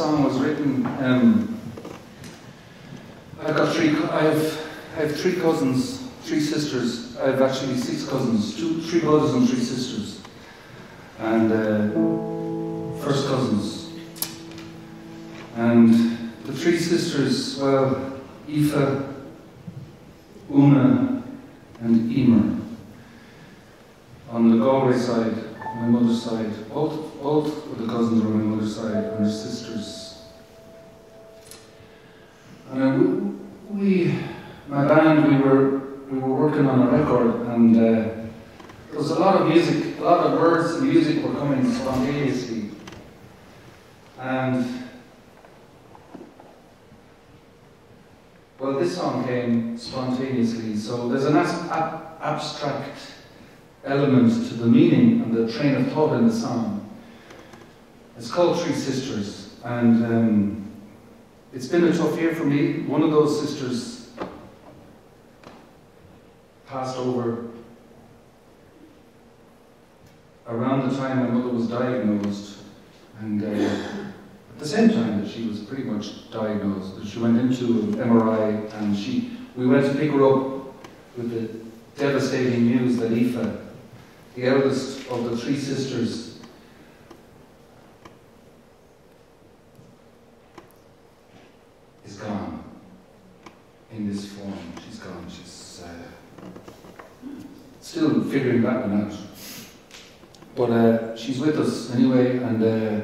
song was written, I have three cousins, three sisters. I have actually 6 cousins, three brothers and 3 sisters. And first cousins. And the 3 sisters, well, Aoife, Una, and Emer. On the Galway side, my mother's side, both of the cousins were on my mother's side, and her sisters. And my band, we were working on a record, and there was a lot of music, a lot of words and music were coming spontaneously. And well, this song came spontaneously, so there's an abstract element to the meaning and the train of thought in the song. It's called 3 Sisters, and it's been a tough year for me. One of those sisters passed over around the time my mother was diagnosed, and at the same time that she was pretty much diagnosed. She went into an MRI, and we went to pick her up with the devastating news that Aoife, the eldest of the 3 sisters, is gone in this form. She's gone. She's still figuring that one out. But she's with us anyway, and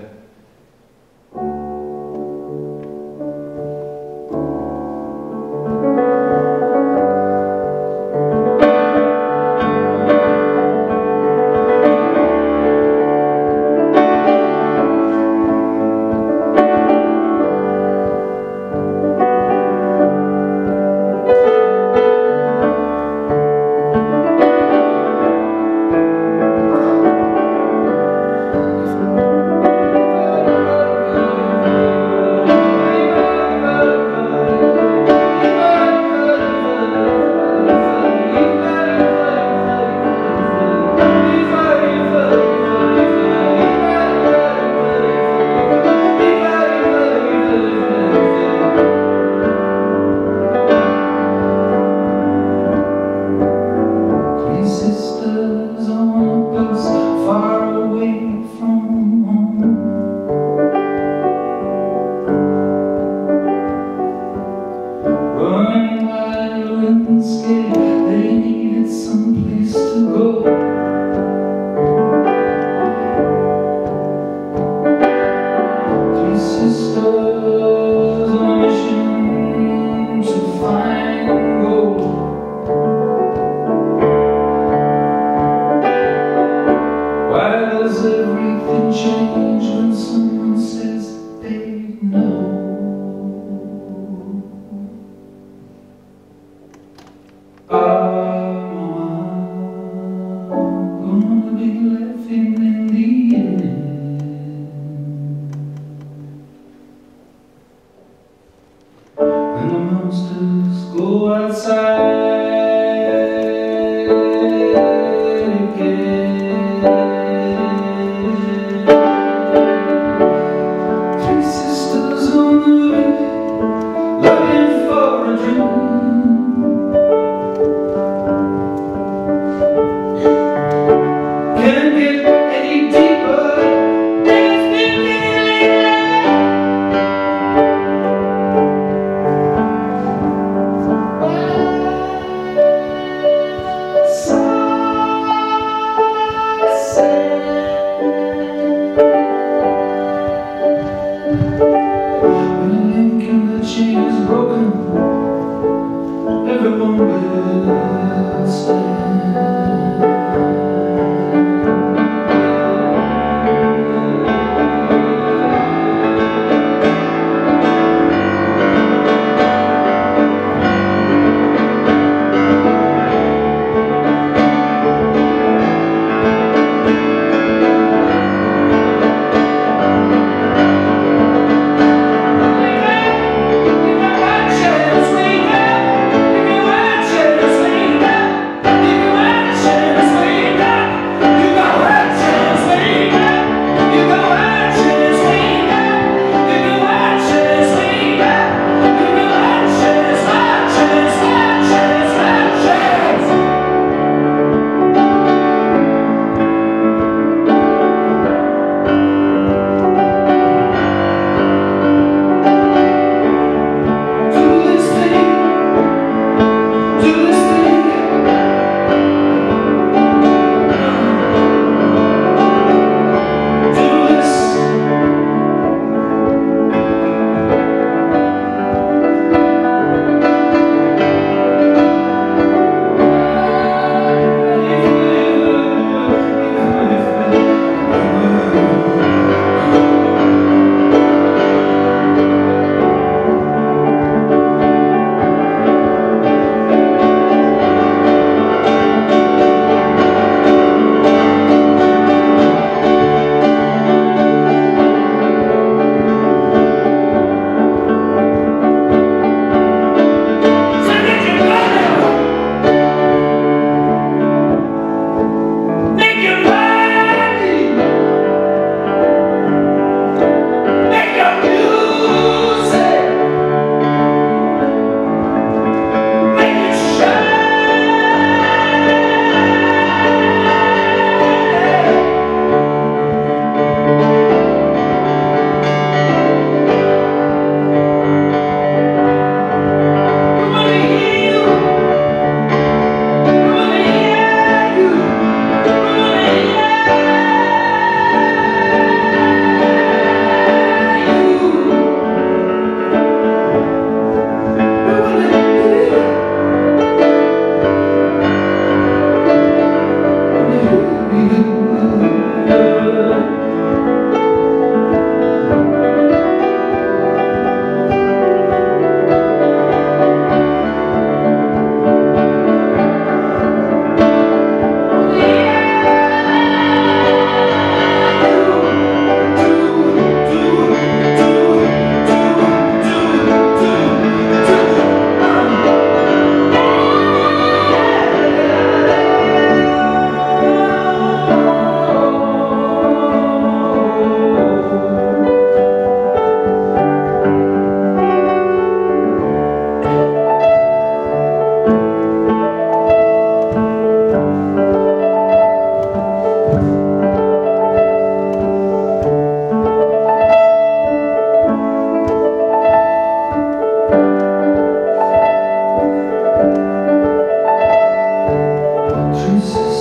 excuses.